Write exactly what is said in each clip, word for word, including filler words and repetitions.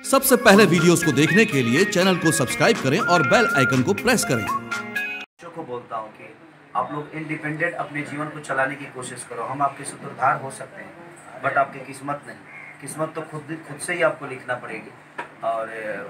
सबसे पहले वीडियोस को देखने के लिए चैनल को सब्सक्राइब करें और बेल आइकन को प्रेस करें। बच्चों को बोलता हूँ कि आप लोग इंडिपेंडेंट अपने जीवन को चलाने की कोशिश करो। हम आपके सूत्रधार हो सकते हैं, बट आपकी किस्मत नहीं। किस्मत तो खुद खुद से ही आपको लिखना पड़ेगी। और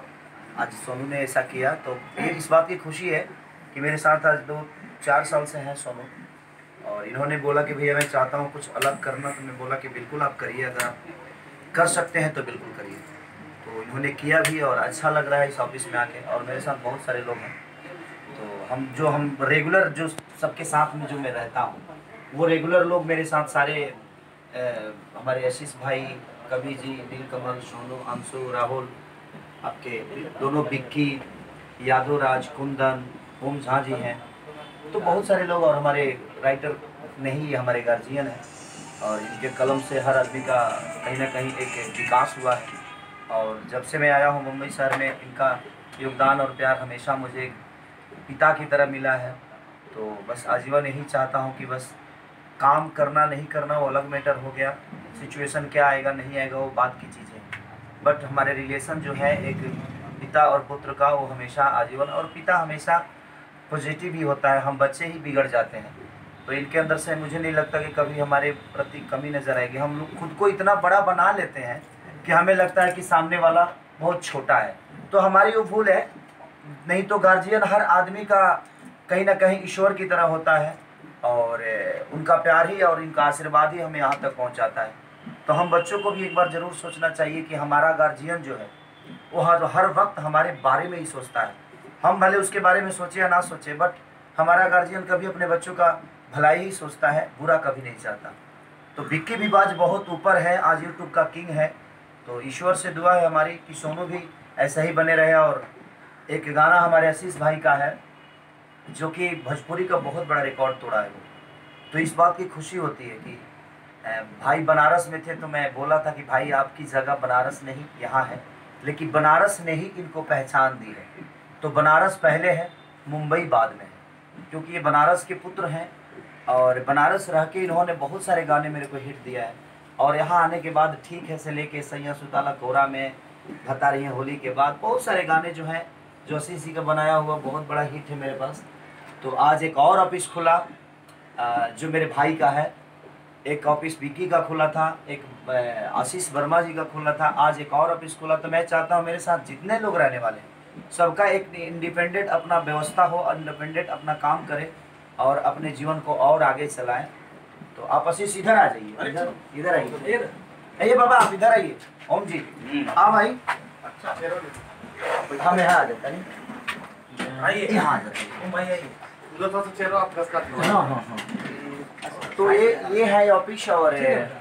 आज सोनू ने ऐसा किया, तो ये इस बात की खुशी है कि मेरे साथ आज दो चार साल से हैं सोनू, और इन्होंने बोला कि भैया मैं चाहता हूँ कुछ अलग करना। तो मैं बोला कि बिल्कुल आप करिए, अगर आप कर सकते हैं तो बिल्कुल करिए। तो इन्होंने किया भी और अच्छा लग रहा है इस ऑफिस में आके। और मेरे साथ बहुत सारे लोग हैं, तो हम जो हम रेगुलर जो सबके साथ में जो मैं रहता हूँ, वो रेगुलर लोग मेरे साथ सारे आ, हमारे आशीष भाई, कवि जी, नीलकमल, सोनू, अंशु, राहुल, आपके दोनों बिक्की, यादव राज, कुंदन, ओम झा जी हैं। तो बहुत सारे लोग, और हमारे राइटर नहीं, हमारे गार्जियन हैं, और इनके कलम से हर आदमी का कहीं ना कहीं एक विकास हुआ है। और जब से मैं आया हूँ मुंबई शहर में, इनका योगदान और प्यार हमेशा मुझे पिता की तरह मिला है। तो बस आजीवन यही चाहता हूँ कि बस काम करना नहीं करना वो अलग मैटर हो गया, सिचुएशन क्या आएगा नहीं आएगा वो बात की चीज़ है, बट हमारे रिलेशन जो है एक पिता और पुत्र का, वो हमेशा आजीवन। और पिता हमेशा पॉजिटिव ही होता है, हम बच्चे ही बिगड़ जाते हैं। तो इनके अंदर से मुझे नहीं लगता कि कभी हमारे प्रति कमी नज़र आएगी। हम लोग खुद को इतना बड़ा बना लेते हैं कि हमें लगता है कि सामने वाला बहुत छोटा है, तो हमारी वो भूल है। नहीं तो गार्जियन हर आदमी का कहीं ना कहीं ईश्वर की तरह होता है, और उनका प्यार ही और उनका आशीर्वाद ही हमें यहाँ तक पहुँचाता है। तो हम बच्चों को भी एक बार ज़रूर सोचना चाहिए कि हमारा गार्जियन जो है वो हर हर वक्त हमारे बारे में ही सोचता है। हम भले उसके बारे में सोचे या ना सोचे, बट हमारा गार्जियन कभी अपने बच्चों का भलाई ही सोचता है, बुरा कभी नहीं चाहता। तो विक्की भी बाज बहुत ऊपर है, आज यूट्यूब का किंग है। तो ईश्वर से दुआ है हमारी कि सोनू भी ऐसा ही बने रहे। और एक गाना हमारे आशीष भाई का है जो कि भोजपुरी का बहुत बड़ा रिकॉर्ड तोड़ा है वो। तो इस बात की खुशी होती है कि भाई बनारस में थे, तो मैं बोला था कि भाई आपकी जगह बनारस नहीं यहाँ है, लेकिन बनारस ने ही इनको पहचान दी है। तो बनारस पहले है, मुंबई बाद में है, क्योंकि ये बनारस के पुत्र हैं। और बनारस रह के इन्होंने बहुत सारे गाने मेरे को हिट दिया है। और यहाँ आने के बाद ठीक है से लेके सैया सुताला कोरा में, बता रही है होली के बाद, बहुत सारे गाने जो हैं जो आशीष जी का बनाया हुआ बहुत बड़ा हिट है मेरे पास। तो आज एक और ऑफिस खुला जो मेरे भाई का है, एक ऑफिस विक्की का खुला था, एक आशीष वर्मा जी का खुला था, आज एक और ऑफिस खुला। तो मैं चाहता हूँ मेरे साथ जितने लोग रहने वाले हैं सबका एक इंडिपेंडेंट अपना व्यवस्था हो, इंडिपेंडेंट अपना काम करे और अपने जीवन को और आगे चलाएं। तो आप आशीष इधर आ जाइए, इधर इधर आइए, आइए बाबा आप इधर आइए। ओम जी हाँ भाई, अच्छा हम यहाँ आ जाते हैं, आइए यहाँ आ जाते हैं भाई, आइए उधर तो चेहरा आप दस का। हाँ हाँ हाँ। तो ये ये है ऑफिस, और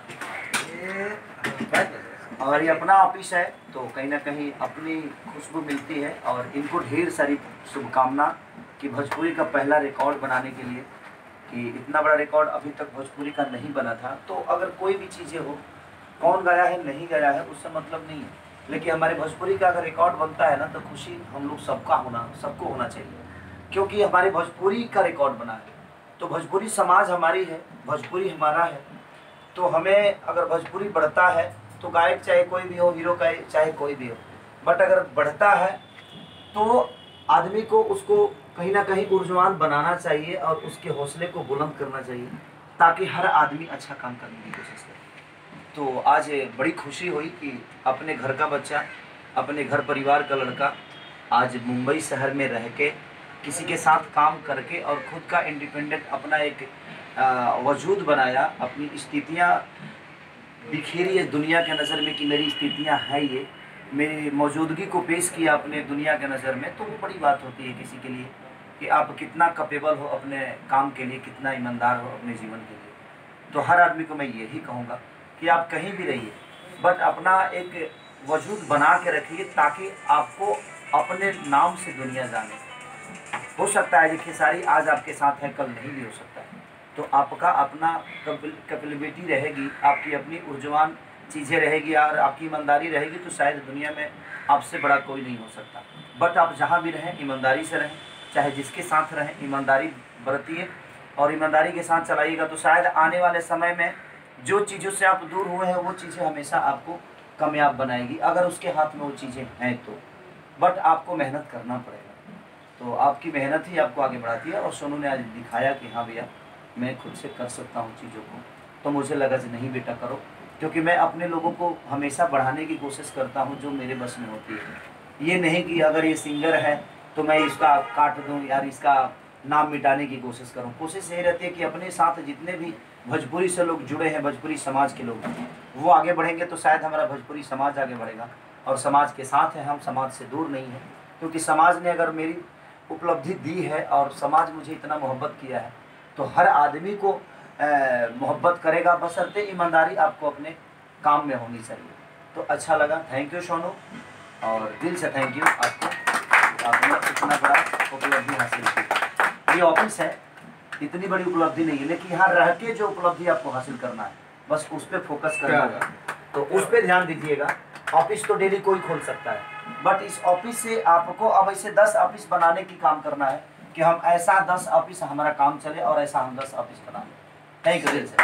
और ये अपना ऑफिस है। तो कहीं ना कहीं अपनी खुशबू मिलती है। और इनको ढेर सारी शुभकामना कि भोजपुरी का पहला रिकॉर्ड बनाने के लिए, कि इतना बड़ा रिकॉर्ड अभी तक भोजपुरी का नहीं बना था। तो अगर कोई भी चीज़ें हो, कौन गाया है नहीं गाया है उससे मतलब नहीं है, लेकिन हमारे भोजपुरी का अगर रिकॉर्ड बनता है ना, तो खुशी हम लोग सबका होना सबको होना चाहिए, क्योंकि हमारे भोजपुरी का रिकॉर्ड बना है। तो भोजपुरी समाज हमारी है, भोजपुरी हमारा है। तो हमें अगर भोजपुरी बढ़ता है तो गायक चाहे कोई भी हो, हीरो का चाहे कोई भी हो, बट अगर बढ़ता है तो आदमी को उसको कहीं ना कहीं ऊर्जवान बनाना चाहिए और उसके हौसले को बुलंद करना चाहिए, ताकि हर आदमी अच्छा काम करने की कोशिश करे। तो आज बड़ी खुशी हुई कि अपने घर का बच्चा, अपने घर परिवार का लड़का आज मुंबई शहर में रह के किसी के साथ काम करके और ख़ुद का इंडिपेंडेंट अपना एक वजूद बनाया, अपनी स्थितियाँ बिखेरी है दुनिया के नज़र में कि मेरी स्थितियाँ हैं, ये मेरी मौजूदगी को पेश किया अपने दुनिया के नज़र में। तो वो बड़ी बात होती है किसी के लिए कि आप कितना कैपेबल हो अपने काम के लिए, कितना ईमानदार हो अपने जीवन के लिए। तो हर आदमी को मैं यही कहूँगा कि आप कहीं भी रहिए, बट अपना एक वजूद बना के रखिए, ताकि आपको अपने नाम से दुनिया जाने। हो सकता है देखिए सारी आज आपके साथ है, कल नहीं भी हो सकता है। तो आपका अपना कैपेबिलिटी रहेगी, आपकी अपनी ऊर्जवान चीज़ें रहेगी और आपकी ईमानदारी रहेगी, तो शायद दुनिया में आपसे बड़ा कोई नहीं हो सकता। बट आप जहाँ भी रहें ईमानदारी से रहें, चाहे जिसके साथ रहें ईमानदारी बरतिए और ईमानदारी के साथ चलाइएगा। तो शायद आने वाले समय में जो चीज़ों से आप दूर हुए हैं वो चीज़ें हमेशा आपको कामयाब बनाएगी, अगर उसके हाथ में वो चीज़ें हैं तो। बट आपको मेहनत करना पड़ेगा, तो आपकी मेहनत ही आपको आगे बढ़ाती है। और सोनू ने आज दिखाया कि हाँ भैया मैं खुद से कर सकता हूँ चीज़ों को, तो मुझे लगा कि नहीं बेटा करो, क्योंकि मैं अपने लोगों को हमेशा बढ़ाने की कोशिश करता हूँ जो मेरे बस में होती है। ये नहीं कि अगर ये सिंगर है तो मैं इसका काट दूँ यार, इसका नाम मिटाने की कोशिश करूँ। कोशिश यही रहती है कि अपने साथ जितने भी भोजपुरी से लोग जुड़े हैं, भोजपुरी समाज के लोग, वो आगे बढ़ेंगे तो शायद हमारा भोजपुरी समाज आगे बढ़ेगा। और समाज के साथ है हम, समाज से दूर नहीं है, क्योंकि समाज ने अगर मेरी उपलब्धि दी है और समाज मुझे इतना मोहब्बत किया है, तो हर आदमी को मोहब्बत करेगा, बशर्ते ईमानदारी आपको अपने काम में होनी चाहिए। तो अच्छा लगा, थैंक यू सोनू, और दिल से थैंक यू आपको, आपने इतना बड़ा उपलब्धि हासिल की। ये ऑफिस है, इतनी बड़ी उपलब्धि नहीं है, लेकिन यहाँ रह के जो उपलब्धि आपको हासिल करना है बस उस पर फोकस करना है, तो उस पर ध्यान दीजिएगा। ऑफिस तो डेली कोई खोल सकता है, बट इस ऑफिस से आपको अब ऐसे दस ऑफिस बनाने की काम करना है कि हम ऐसा दस ऑफिस हमारा काम चले और ऐसा हम दस ऑफिस बना लें। थैंक यू दिल से।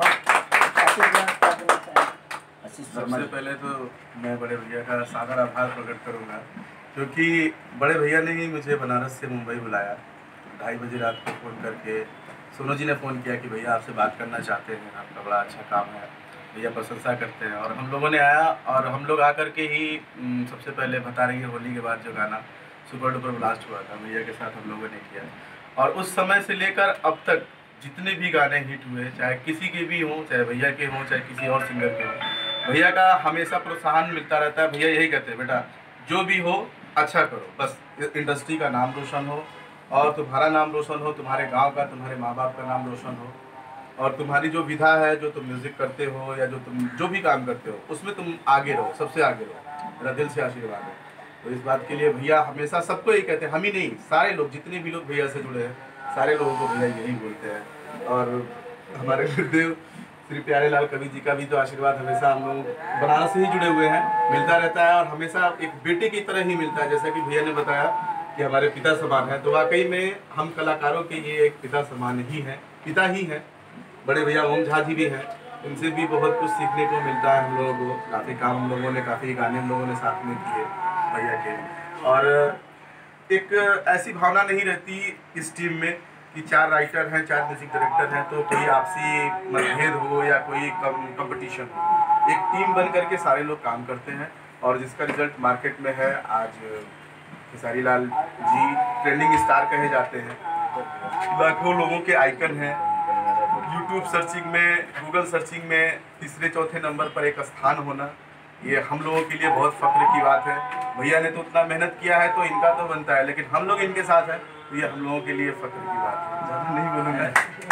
सबसे पहले तो मैं बड़े भैया का सादर आभार प्रकट करूंगा, क्योंकि बड़े भैया ने ही मुझे बनारस से मुंबई बुलाया। ढाई बजे रात को फ़ोन करके सोनू जी ने फ़ोन किया कि भैया आपसे बात करना चाहते हैं, आपका बड़ा अच्छा काम है, भैया प्रशंसा करते हैं। और हम लोगों ने आया, और हम लोग आकर के ही सबसे पहले बता रही है होली के बाद जो गाना सुपर डुपर ब्लास्ट हुआ था, भैया के साथ हम लोगों ने किया। और उस समय से लेकर अब तक जितने भी गाने हिट हुए, चाहे किसी के भी हों, चाहे भैया के हों, चाहे किसी और सिंगर के हों, भैया का हमेशा प्रोत्साहन मिलता रहता है। भैया यही कहते हैं, बेटा जो भी हो अच्छा करो, बस इंडस्ट्री का नाम रोशन हो, और तुम्हारा नाम रोशन हो, तुम्हारे गांव का, तुम्हारे माँ बाप का नाम रोशन हो, और तुम्हारी जो विधा है, जो तुम म्यूज़िक करते हो या जो तुम जो भी काम करते हो उसमें तुम आगे रहो, सबसे आगे रहो। मेरा दिल से आशीर्वाद है। तो इस बात के लिए भैया हमेशा सबको यही कहते हैं, हम ही नहीं, सारे लोग जितने भी लोग भैया से जुड़े हैं, सारे लोगों को भैया यही बोलते हैं। और हमारे गुरुदेव श्री प्यारे लाल कवि जी का भी तो आशीर्वाद हमेशा हम लोग बनारस से ही जुड़े हुए हैं, मिलता रहता है, और हमेशा एक बेटे की तरह ही मिलता है। जैसा कि भैया ने बताया कि हमारे पिता समान है, तो वाकई में हम कलाकारों के ये एक पिता समान ही हैं, पिता ही हैं। बड़े भैया ओम झा जी भी हैं, उनसे भी बहुत कुछ सीखने को मिलता है हम लोगों को। काफ़ी काम हम लोगों ने, काफ़ी गाने हम लोगों ने साथ में किए भैया के। और एक ऐसी भावना नहीं रहती इस टीम में कि चार राइटर हैं, चार म्यूजिक डायरेक्टर हैं, तो कोई आपसी मतभेद हो या कोई कंपटीशन हो। एक टीम बन करके सारे लोग काम करते हैं, और जिसका रिजल्ट मार्केट में है। आज खेसारी लाल जी ट्रेंडिंग स्टार कहे जाते हैं, लाखों लोगों के आइकन हैं। यूट्यूब सर्चिंग में, गूगल सर्चिंग में तीसरे चौथे नंबर पर एक स्थान होना, ये हम लोगों के लिए बहुत फख्र की बात है। भैया ने तो उतना मेहनत किया है तो इनका तो बनता है, लेकिन हम लोग इनके साथ हैं तो ये हम लोगों के लिए फख्र की बात है। ज़्यादा नहीं बोलूँगा।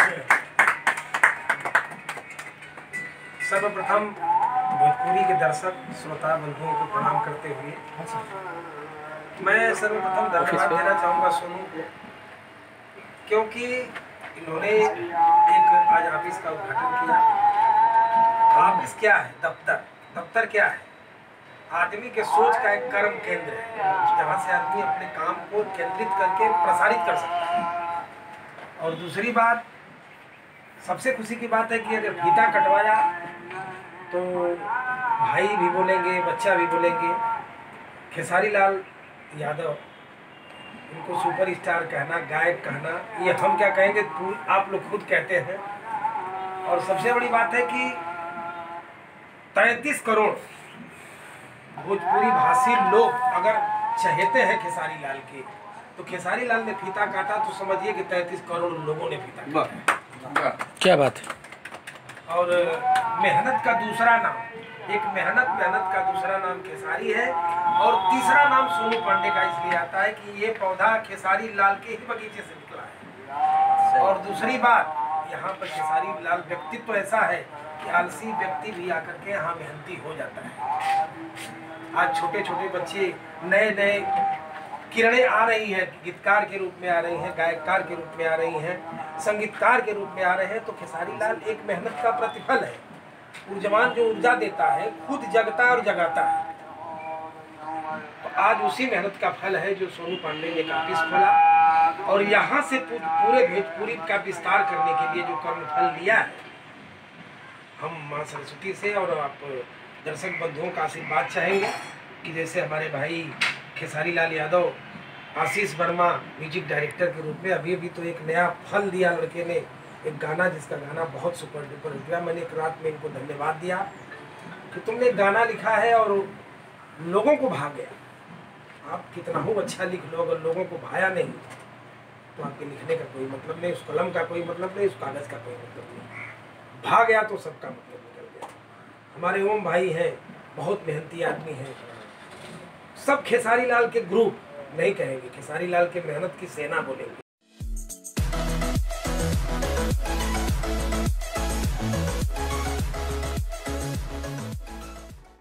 सर्वप्रथम भोजपुरी के दर्शक श्रोता बंधुओं को प्रणाम करते हुए मैं सर्वप्रथम धन्यवाद देना चाहूँगा सोनू को, क्योंकि इन्होंने एक आज ऑफिस का उद्घाटन किया। ऑफिस क्या है? दफ्तर। दफ्तर क्या है? आदमी के सोच का एक कर्म केंद्र है, जहाँ से आदमी अपने काम को केंद्रित करके प्रसारित कर सकता है। और दूसरी बात, सबसे खुशी की बात है कि अगर फीता कटवाया तो भाई भी बोलेंगे, बच्चा भी बोलेंगे। खेसारी लाल यादव, इनको सुपरस्टार कहना, गायक कहना, ये हम क्या कहेंगे, आप लोग खुद कहते हैं। और सबसे बड़ी बात है कि तैंतीस करोड़ भोजपुरी भाषी लोग अगर चहेते हैं खेसारी लाल के, तो खेसारी लाल ने फीता काटा तो समझिए कि तैंतीस करोड़ लोगों ने फीता काटा। क्या बात है। और मेहनत का दूसरा नाम, एक मेहनत मेहनत का दूसरा नाम खेसारी है, और तीसरा नाम सोनू पांडे का इसलिए आता है कि ये पौधा खेसारी लाल के ही बगीचे से निकला है। और दूसरी बात, यहाँ पर खेसारी लाल व्यक्तित्व ऐसा है कि आलसी व्यक्ति भी आकर के यहाँ मेहनती हो जाता है। आज छोटे छोटे बच्चे नए नए किरणें आ रही हैं, गीतकार के रूप में आ रही हैं, गायककार के रूप में आ रही हैं, संगीतकार के रूप में आ रहे हैं। तो खेसारी लाल एक मेहनत का प्रतिफल है। ऊर्जवान जो ऊर्जा देता है, खुद जगता और जगाता है। तो आज उसी मेहनत का फल है जो सोनू पांडे ने ऑफिस खोला, और यहाँ से पूरे भोजपुरी का विस्तार करने के लिए जो कर्मफल लिया है, हम माँ सरस्वती से और आप दर्शक बंधुओं का आशीर्वाद चाहेंगे कि जैसे हमारे भाई खेसारी लाल यादव, आशीष वर्मा म्यूजिक डायरेक्टर के रूप में अभी अभी तो एक नया फल दिया लड़के ने, एक गाना जिसका गाना बहुत सुपर डुपर हो गया। मैंने एक रात में इनको धन्यवाद दिया कि तुमने एक गाना लिखा है और लोगों को भा गया। आप कितना हो अच्छा लिख लो, अगर लोगों को भाया नहीं तो आपके लिखने का कोई मतलब नहीं, उस कलम का कोई मतलब नहीं, उस कागज़ का कोई मतलब नहीं। भा गया तो सबका मतलब निकल गया। हमारे ओम भाई हैं, बहुत मेहनती आदमी हैं। सब खेसारी लाल के ग्रुप नहीं कहेंगे, खेसारी लाल के मेहनत की सेना बोलेंगे।